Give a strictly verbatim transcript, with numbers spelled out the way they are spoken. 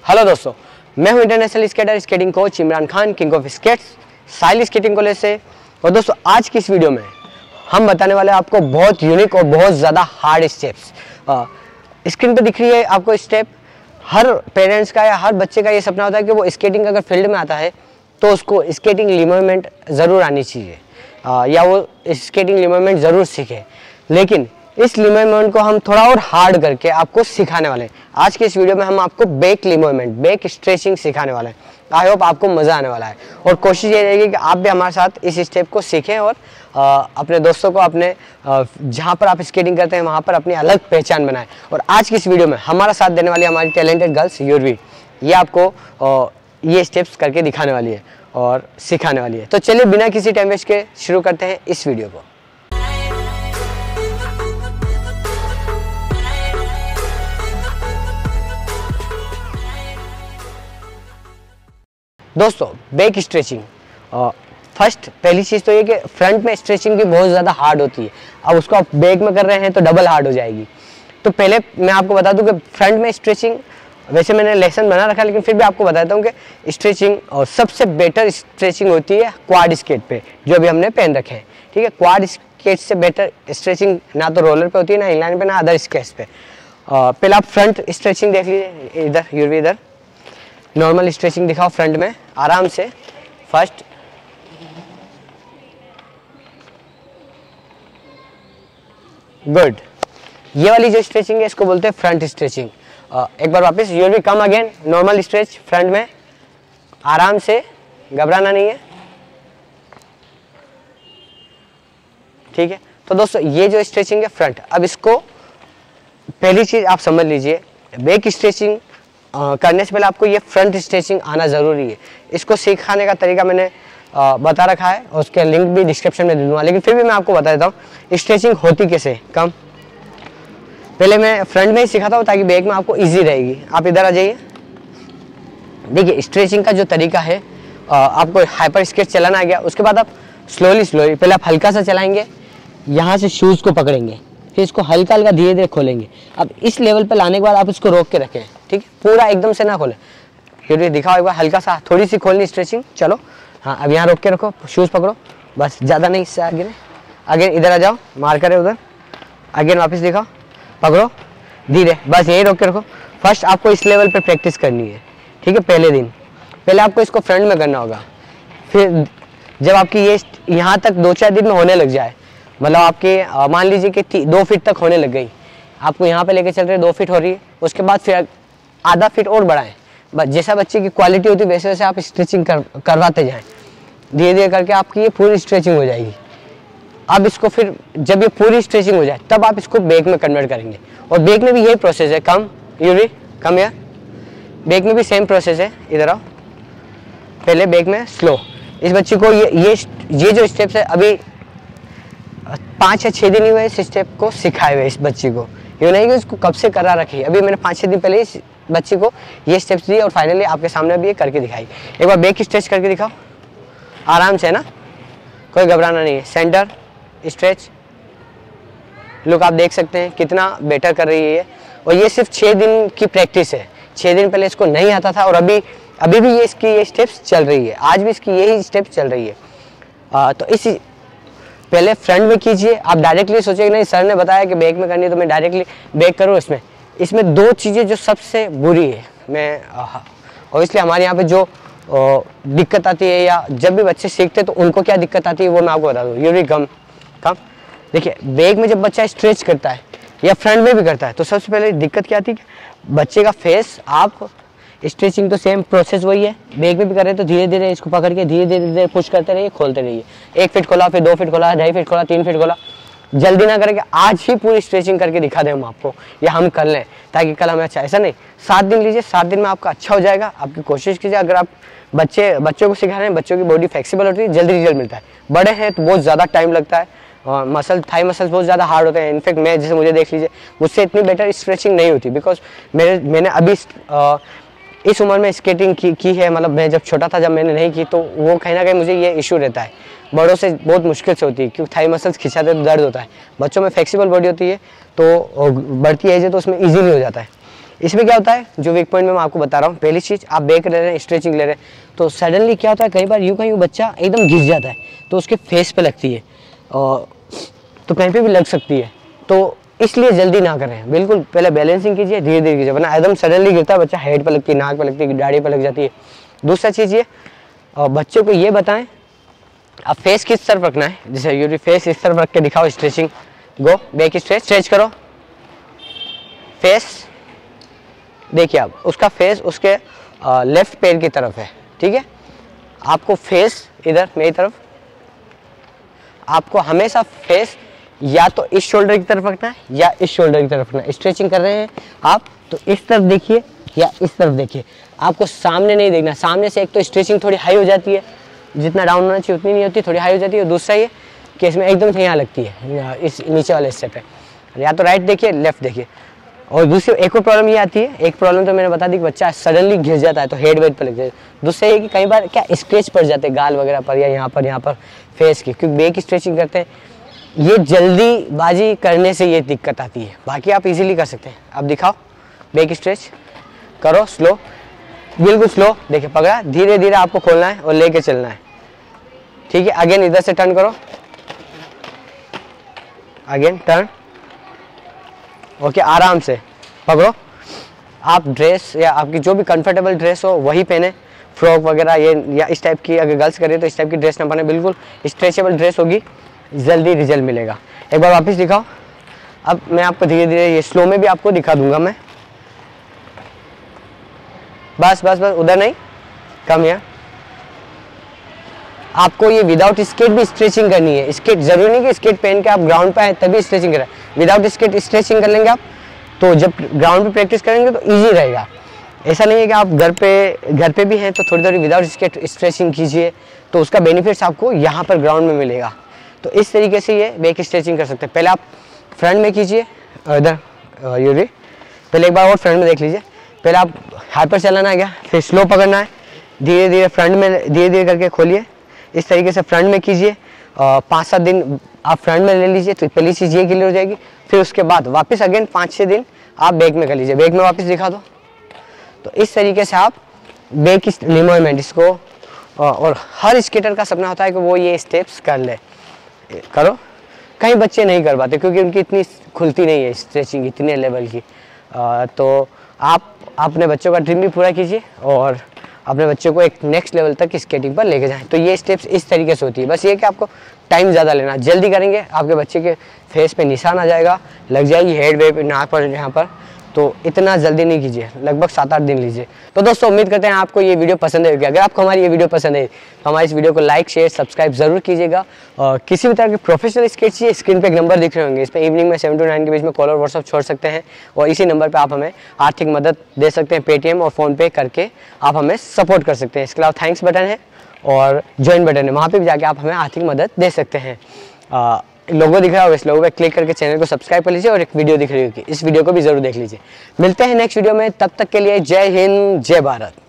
Hello दोस्तों, मैं हूं international skater skating coach Imran Khan, king of skates, साइल स्केटिंग कॉलेज से। और दोस्तों आज की इस वीडियो में हम बताने वाले हैं आपको बहुत यूनिक और बहुत ज़्यादा हार्ड स्टेप्स। स्क्रीन पर दिख रही है आपको स्टेप। हर पेरेंट्स का या हर बच्चे का ये सपना होता है कि वो स्केटिंग अगर फील्ड में आता है तो उसको स्केटिंग लिमोमेंट ज़रूर आनी चाहिए, आ, या वो स्केटिंग लिमोमेंट ज़रूर सीखे। लेकिन इस लिमोमेंट को हम थोड़ा और हार्ड करके आपको सिखाने वाले हैं। आज के इस वीडियो में हम आपको बैक लिमोमेंट, बैक स्ट्रेचिंग सिखाने वाले हैं। आई होप आपको मज़ा आने वाला है और कोशिश ये रहेगी कि आप भी हमारे साथ इस स्टेप को सीखें और आ, अपने दोस्तों को, अपने जहाँ पर आप स्केटिंग करते हैं वहाँ पर अपनी अलग पहचान बनाएं। और आज की इस वीडियो में हमारा साथ देने वाली हमारी टैलेंटेड गर्ल्स यूरवी, ये आपको आ, ये स्टेप्स करके दिखाने वाली है और सिखाने वाली है। तो चलिए बिना किसी टाइम वेस्ट के शुरू करते हैं इस वीडियो को। दोस्तों बैक स्ट्रेचिंग, फर्स्ट पहली चीज़ तो ये कि फ्रंट में स्ट्रेचिंग भी बहुत ज़्यादा हार्ड होती है। अब उसको आप बैक में कर रहे हैं तो डबल हार्ड हो जाएगी। तो पहले मैं आपको बता दूं कि फ्रंट में स्ट्रेचिंग, वैसे मैंने लेसन बना रखा है लेकिन फिर भी आपको बताता हूँ कि स्ट्रेचिंग और सबसे बेटर स्ट्रेचिंग होती है क्वाड स्केट पे, जो अभी हमने पहन रखे हैं। ठीक है, क्वाड स्केट से बेटर स्ट्रेचिंग ना तो रोलर पे होती है, ना इंलाइन पे, ना अदर स्केट्स पे। पहले आप फ्रंट स्ट्रेचिंग देख लीजिए, इधर यूरवी इधर नॉर्मल स्ट्रेचिंग दिखाओ फ्रंट में आराम से। फर्स्ट गुड, ये वाली जो स्ट्रेचिंग है इसको बोलते हैं फ्रंट स्ट्रेचिंग। एक बार वापस, यूर भी come again, normal stretch front में आराम से, घबराना नहीं है। ठीक है, तो दोस्तों ये जो स्ट्रेचिंग है फ्रंट, अब इसको पहली चीज आप समझ लीजिए, बैक स्ट्रेचिंग Uh, करने से पहले आपको ये फ्रंट स्ट्रेचिंग आना ज़रूरी है। इसको सिखाने का तरीका मैंने uh, बता रखा है और उसके लिंक भी डिस्क्रिप्शन में दे दूँगा, लेकिन फिर भी मैं आपको बता देता हूँ स्ट्रेचिंग होती कैसे। कम पहले मैं फ्रंट में ही सिखाता हूँ ताकि बैक में आपको इजी रहेगी। आप इधर आ जाइए। देखिए स्ट्रेचिंग का जो तरीका है, uh, आपको हाइपर स्केट चलाना आ गया, उसके बाद आप स्लोली स्लोली पहले आप हल्का सा चलाएंगे, यहाँ से शूज़ को पकड़ेंगे, फिर इसको हल्का हल्का धीरे धीरे खोलेंगे। अब इस लेवल पे लाने के बाद आप इसको रोक के रखें। ठीक है, पूरा एकदम से ना खोलें, फिर दिखाओ एक बार हल्का सा, थोड़ी सी खोलनी स्ट्रेचिंग। चलो हाँ, अब यहाँ रोक के रखो, शूज़ पकड़ो, बस ज़्यादा नहीं, इससे आगे आगे इधर आ जाओ, मार्कर है उधर, अगेन वापस दिखाओ, पकड़ो धीरे, बस यही रोक के रखो। फर्स्ट आपको इस लेवल पे प्रैक्टिस करनी है। ठीक है, पहले दिन पहले आपको इसको फ्रंट में करना होगा। फिर जब आपकी ये यहाँ तक दो चार दिन में होने लग जाए, मतलब आपके मान लीजिए कि दो फीट तक होने लग गई, आपको यहाँ पे लेके चल रहे दो फीट हो रही है, उसके बाद फिर आधा फीट और बढ़ाएं। बस जैसा बच्चे की क्वालिटी होती है वैसे वैसे आप स्ट्रेचिंग कर, करवाते जाएं, धीरे धीरे करके आपकी ये पूरी स्ट्रेचिंग हो जाएगी। अब इसको फिर जब ये पूरी स्ट्रेचिंग हो जाए तब आप इसको बैक में कन्वर्ट करेंगे। और बैक में भी यही प्रोसेस है। कम यूरी कम यार, बैक में भी सेम प्रोसेस है। इधर आओ, पहले बैक में स्लो। इस बच्चे को ये ये ये जो स्टेप्स है, अभी पाँच या छः दिन ही हुए इस स्टेप को सिखाए हुए इस बच्ची को, यूँ नहीं कि उसको कब से करा रखी। अभी मैंने पाँच छः दिन पहले इस बच्ची को ये स्टेप्स दिए और फाइनली आपके सामने भी ये करके दिखाई। एक बार बैक स्ट्रेच करके दिखाओ आराम से ना, कोई घबराना नहीं है। सेंटर स्ट्रेच, लुक आप देख सकते हैं कितना बेटर कर रही है ये। और ये सिर्फ छः दिन की प्रैक्टिस है। छः दिन पहले इसको नहीं आता था और अभी अभी भी ये इसकी ये स्टेप्स चल रही है, आज भी इसकी यही स्टेप्स चल रही है। आ, तो इस पहले फ्रंट में कीजिए। आप डायरेक्टली सोचिए नहीं सर ने बताया कि बैक में करनी है तो मैं डायरेक्टली बैक करूँ। इसमें इसमें दो चीज़ें जो सबसे बुरी है, मैं और इसलिए हमारे यहाँ पे जो दिक्कत आती है या जब भी बच्चे सीखते हैं तो उनको क्या दिक्कत आती है वो मैं आपको बता दूँ। यूरी कम कम देखिए, बैक में जब बच्चा स्ट्रेच करता है या फ्रंट में भी करता है तो सबसे पहले दिक्कत क्या आती है कि बच्चे का फेस, आप स्ट्रेचिंग तो सेम प्रोसेस वही है, बैक में भी कर रहे हैं तो धीरे धीरे इसको पकड़ के धीरे धीरे धीरे पुश करते रहिए, खोलते रहिए। एक फीट खोला, फिर दो फीट खोला, ढाई फीट खोला, तीन फीट खोला। जल्दी ना करके आज ही पूरी स्ट्रेचिंग करके दिखा दें हम आपको, या हम कर लें ताकि कल हमें अच्छा। ऐसा नहीं, सात दिन लीजिए, सात दिन में आपका अच्छा हो जाएगा। आपकी कोशिश कीजिए, अगर आप बच्चे बच्चों को सिखा रहे हैं, बच्चों की बॉडी फ्लेक्सिबल होती है, जल्दी रिजल्ट मिलता है। बड़े हैं तो बहुत ज़्यादा टाइम लगता है, और मसल थाई मसल्स बहुत ज़्यादा हार्ड होते हैं। इनफैक्ट मैं जैसे मुझे देख लीजिए, मुझसे इतनी बेटर स्ट्रेचिंग नहीं होती, बिकॉज मेरे मैंने अभी आ, इस उम्र में स्केटिंग की, की है। मतलब मैं जब छोटा था, जब मैंने नहीं की, तो वो कहीं ना कहीं मुझे ये इशू रहता है। बड़ों से बहुत मुश्किल से होती है क्योंकि थाई मसल्स खिंचाते तो दर्द होता है। बच्चों में फ्लेक्सिबल बॉडी होती है तो बढ़ती एज है तो उसमें इजीली हो जाता है। इसमें क्या होता है, जो वीक पॉइंट में मैं आपको बता रहा हूँ, पहली चीज़ आप बैक ले रहे हैं, स्ट्रेचिंग ले रहे हैं, तो सडनली क्या होता है, कई बार यूँ का यूँ बच्चा एकदम घिस जाता है, तो उसके फेस पे लगती है और तो कहीं पे भी लग सकती है। तो इसलिए जल्दी ना करें, बिल्कुल पहले बैलेंसिंग कीजिए, धीरे धीरे कीजिए, वरना एकदम सडनली गिरता है बच्चा, हेड पे लगती है, नाक पे लगती है, दाढ़ी पे लग जाती है। दूसरा चीज़ ये, और बच्चों को ये बताएं अब फेस किस तरफ रखना है, जैसे यूरी फेस इस तरफ रख के दिखाओ, stretching, go back stretch, stretch करो फेस, देखिए आप उसका फेस उसके लेफ्ट पैर की तरफ है, ठीक है। आपको फेस इधर मेरी तरफ, आपको हमेशा फेस या तो इस शोल्डर की तरफ रखना है या इस शोल्डर की तरफ रखना है। स्ट्रेचिंग कर रहे हैं आप तो इस तरफ देखिए या इस तरफ देखिए, आपको सामने नहीं देखना। सामने से एक तो स्ट्रेचिंग थोड़ी हाई हो जाती है, जितना डाउन होना चाहिए उतनी नहीं होती, थोड़ी हाई हो जाती है। और दूसरा ये कि इसमें एकदम से यहाँ लगती है, इस नीचे वाले हिस्से पे, या तो राइट देखिए लेफ्ट देखिए। और दूसरी एक और प्रॉब्लम ये आती है, एक प्रॉब्लम तो मैंने बता दी कि बच्चा सडनली घिस जाता है तो हेड वेड पर लग जाता है। दूसरा ये कि कई बार क्या स्क्रैच पड़ जाते हैं गाल वगैरह पर या यहाँ पर यहाँ पर फेस की, क्योंकि बैक स्ट्रेचिंग करते हैं, ये जल्दीबाजी करने से ये दिक्कत आती है। बाकी आप इजीली कर सकते हैं। अब दिखाओ बैक स्ट्रेच करो, स्लो, बिल्कुल स्लो, देखिए पकड़ा, धीरे धीरे आपको खोलना है और लेके चलना है, ठीक है। अगेन इधर से टर्न करो, अगेन टर्न, ओके, आराम से पकड़ो। आप ड्रेस या आपकी जो भी कंफर्टेबल ड्रेस हो वही पहने, फ्रॉक वगैरह ये या इस टाइप की, अगर गर्ल्स करें तो इस टाइप की ड्रेस ना पहने, बिल्कुल स्ट्रेचेबल ड्रेस होगी, जल्दी रिजल्ट मिलेगा। एक बार वापस दिखाओ। अब मैं आपको धीरे धीरे ये स्लो में भी आपको दिखा दूंगा मैं, बस बस बस, उधर नहीं, कम यहाँ। आपको ये विदाउट स्केट भी स्ट्रेचिंग करनी है। स्केट जरूरी नहीं कि स्केट पहन के आप ग्राउंड पे आए तभी स्ट्रेचिंग करें, विदाउट स्केट स्ट्रेचिंग कर लेंगे आप, तो जब ग्राउंड पे प्रैक्टिस करेंगे तो इजी रहेगा। ऐसा नहीं है कि आप घर पे घर पे भी हैं तो थोड़ी थोड़ी विदाउट स्केट स्ट्रेचिंग कीजिए, तो उसका बेनिफिट्स आपको यहाँ पर ग्राउंड में मिलेगा। तो इस तरीके से ये बैक स्ट्रेचिंग कर सकते हैं। पहले आप फ्रंट में कीजिए, इधर यूरी, पहले एक बार और फ्रंट में देख लीजिए। पहले आप हाइपर चलाना है क्या, फिर स्लो पकड़ना है, धीरे धीरे फ्रंट में धीरे धीरे करके खोलिए। इस तरीके से फ्रंट में कीजिए, पाँच सात दिन आप फ्रंट में ले लीजिए, तो पहली चीज़ ये क्लियर हो जाएगी। फिर उसके बाद वापस अगेन पाँच छः दिन आप बैक में कर लीजिए। बैक में वापस दिखा दो। तो इस तरीके से आप बैक मूवमेंट इसको, और हर स्केटर का सपना होता है कि वो ये स्टेप्स कर ले, करो। कई बच्चे नहीं कर पाते क्योंकि उनकी इतनी खुलती नहीं है स्ट्रेचिंग इतने लेवल की। आ, तो आप अपने बच्चों का ड्रीम भी पूरा कीजिए और अपने बच्चों को एक नेक्स्ट लेवल तक स्केटिंग पर लेके जाएं। तो ये स्टेप्स इस तरीके से होती है, बस ये कि आपको टाइम ज़्यादा लेना, जल्दी करेंगे आपके बच्चे के फेस पे निशान आ जाएगा, लग जाएगी हेड वे पे, नाक पर, यहाँ पर। तो इतना जल्दी नहीं कीजिए, लगभग सात आठ दिन लीजिए। तो दोस्तों उम्मीद करते हैं आपको ये वीडियो पसंद आएगी। अगर आपको हमारी ये वीडियो पसंद है तो हमारे इस वीडियो को लाइक शेयर सब्सक्राइब जरूर कीजिएगा। और किसी भी तरह के प्रोफेशनल स्केट चाहिए, स्क्रीन पे एक नंबर दिख रहे होंगे, इस पर इवनिंग में सेवन टू नाइन के बीच में कॉल और व्हाट्सअप छोड़ सकते हैं और इसी नंबर पर आप हमें आर्थिक मदद दे सकते हैं। पेटीएम और फ़ोनपे करके आप हमें सपोर्ट कर सकते हैं। इसके अलावा थैंक्स बटन है और ज्वाइन बटन है, वहाँ पर भी जाके आप हमें आर्थिक मदद दे सकते हैं। लोगो दिख रहा होगा, इस लोगो पे क्लिक करके चैनल को सब्सक्राइब कर लीजिए और एक वीडियो दिख रही होगी, इस वीडियो को भी जरूर देख लीजिए। मिलते हैं नेक्स्ट वीडियो में, तब तक के लिए जय हिंद जय भारत।